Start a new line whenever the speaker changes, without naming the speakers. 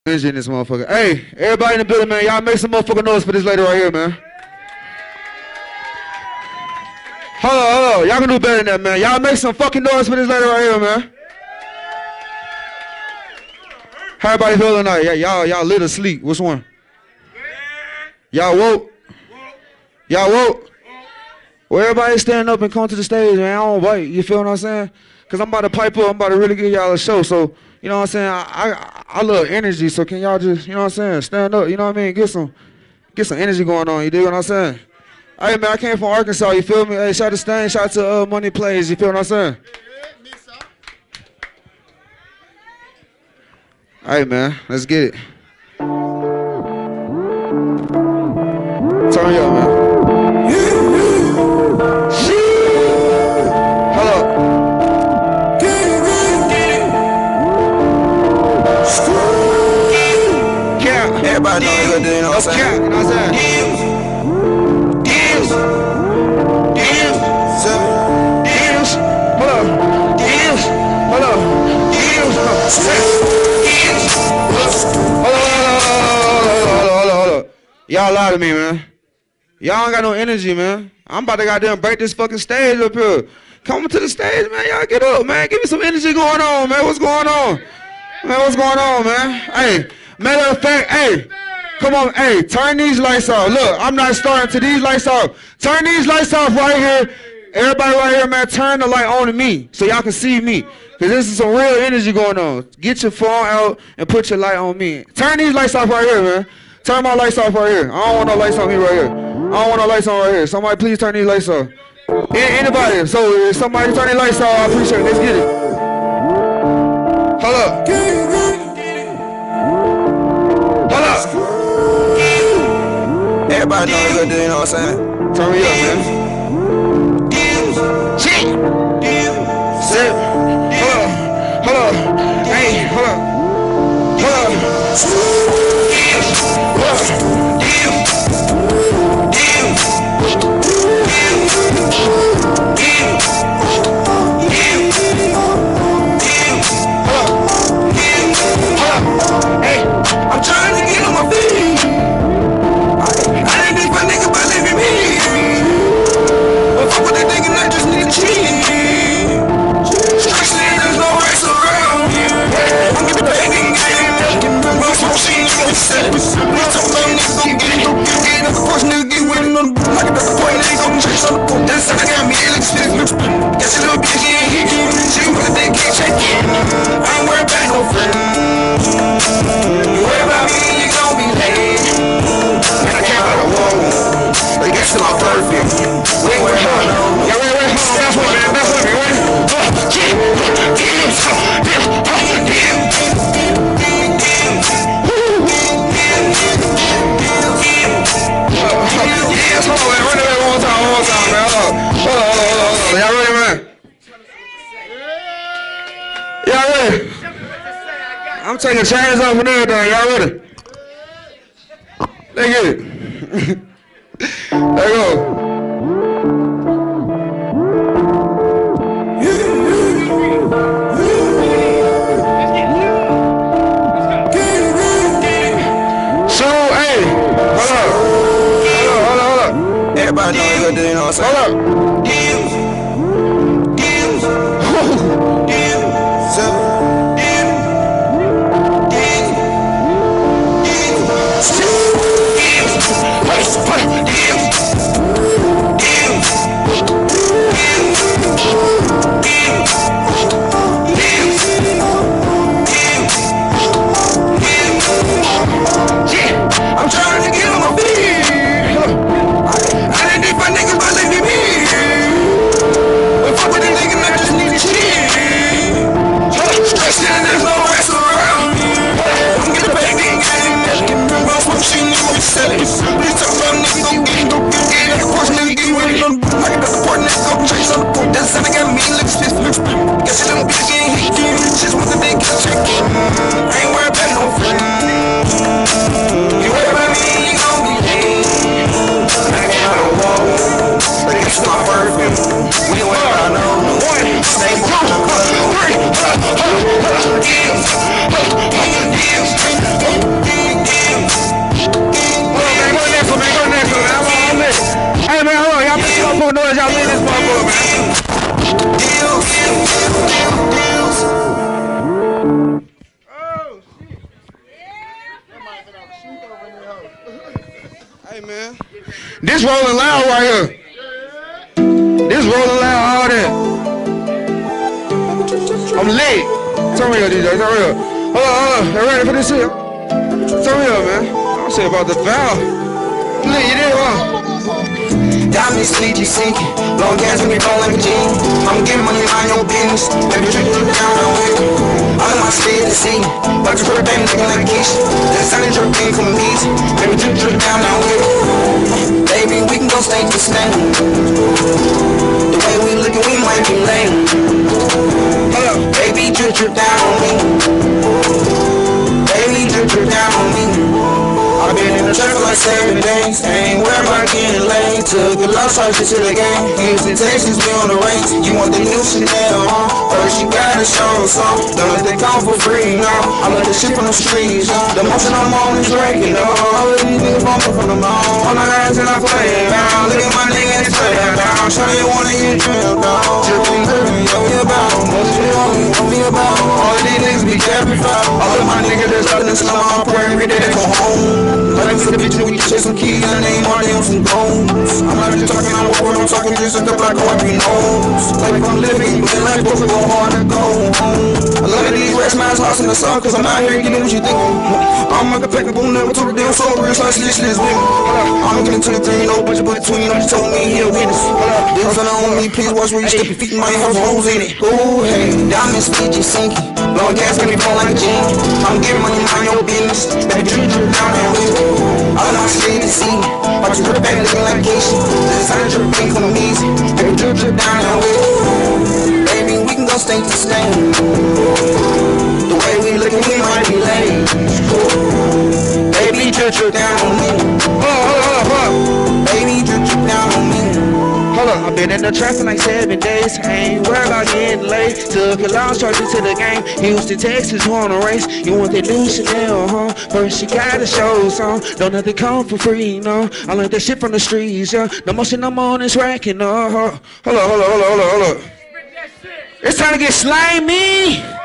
Energy in this motherfucker. Hey, everybody in the building, man, y'all make some motherfucking noise for this lady right here, man. Hold on. Y'all can do better than that, man. Y'all make some fucking noise for this lady right here, man. How everybody feel tonight? Y'all lit or sleep? Which one? Y'all woke? Y'all woke? Well, everybody stand up and come to the stage, man. I don't bite. You feel what I'm saying? Because I'm about to pipe up. I'm about to really give y'all a show. So, you know what I'm saying? I love energy. So can y'all just, you know what I'm saying? Stand up. You know what I mean? Get some energy going on. You dig what I'm saying? Hey, man, I came from Arkansas. You feel me? Hey, shout out to Stain. Shout out to Money Plays. You feel what I'm saying? Hey, man. Let's get it. Turn me up, man.
Everybody know what you know what I'm saying?
You know what I'm saying?
Deals.
Hold up. Y'all lie to me, man. Y'all ain't got no energy, man. I'm about to goddamn break this fucking stage up here. Come to the stage, man. Y'all get up, man. Give me some energy going on, man. What's going on? Man, what's going on, man? Hey, matter of fact, hey, come on, hey, turn these lights off. Look, I'm not starting till these lights off. Turn these lights off right here. Everybody right here, man, turn the light on to me so y'all can see me. Because this is some real energy going on. Get your phone out and put your light on me. Turn these lights off right here, man. Turn my lights off right here. I don't want no lights on me right here. I don't want no lights on right here. Somebody please turn these lights off. Anybody. So if somebody turn these lights off, I appreciate it. Let's get it. Hold up. Hold up.
Everybody know what you know what I'm saying?
Turn me up, man. Shit. Sit. Hold up. Hey, hold up.
Hey, I'm trying to get on my feet. I didn't think my nigga by living me. But fuck what they thinking, I just need to cheat. Stress there's no race around here. I'm giving the ending game. Well, so she ain't gonna set it. So long niggas gon' get it. Get it. Of course, nigga get winning on the book. Like that's the point, they gon' chase on the book. That's how I got me electric. Guess a little bitch, she ain't hit you. She put the dick, can't check it. I ain't worried about no friend. You worry about me, you gon' be late. Man, I came out of war. They get to my perfect. Wait,
Yeah, wait. That's what, man. That's what, man. Hold on, run it one more time, man. Hold on. Y'all ready, man? Y'all ready? I'm taking chains off and everything. Y'all ready? Let's get it. There you go. So, hey, hold up.
Everybody know what you know what I'm saying?
Hold up.
Deals. I'm trying to get on my feet. I didn't think my niggas by leaving me.
Hey, man. This rolling loud right here. This rolling loud, all that. I'm lit. Turn me up, DJ. Turn me up. Hold on. You ready for this shit? Turn me up, man. I'll say about the valve. Lit, you did, huh?
Diamonds, sleepy, sinking. Long gas when we roll like a genie. I'm getting money, mind your business. Baby, drip down on it. All of my state to see. But you put a baby looking like a quiche. The sun and drip ain't coming easy. Baby, drip down on it. Baby, we can go state to state. The way we looking, we might be lame. Hold up, baby, drip down on me. Baby, drip down on me. I've been in the trap for like 7 days. Ain't worried about getting late. Took a lost charge to the game. Houston, Texas, we on the range. You want the new Chanel, huh? First you gotta show some. Don't let they come for free, no. I let the shit from the streets, the motion I'm on is breaking, no. All of these niggas bumping from the mall. On the lines and I play around. Look at my niggas play down. Show you wanna get drilled down. Dripping, yo, we about. Most of you want me about. All of these niggas be careful. All of my niggas that's up in the slum, I'm praying every day they go home. Like for the bitch, we can chase some keys and name on them some goals. I'm not just talking on the word, I'm talking just a couple like Harvey knows. Like I'm living, but like both go hard to go home. I love these rats, man's lost in the sun, cause I'm out here getting what you thinking. I'm like a impeccable, never took a damn soul, real slice, this with me. I'm looking into the thing, no budget between, you just told me he a witness. This on on me, please watch where you step your feet, you might have holes in it. Ooh, hey, diamonds, Fiji sinking. Long gas, got me blown like a genie. I'm getting money, mind your business. Baby, drip down and with me. All of my shit to see. Watch you drip back looking like Keisha. The sun drip ain't coming easy. Baby, drip down and with me. Baby, we can go state to state. The way we looking, we might be late. Baby, drip down on me.
Hold up.
Baby, drip down on me.
Hold up, I've been in the trap for like 7 days. I ain't worried about getting late. Took a long charge to the game. Houston, Texas, you on a race. You want that new Chanel, huh? First you gotta show some. Don't let it come for free, no. I learned that shit from the streets, yeah. The motion I'm on is racking, Hold up. It's time to get slimy.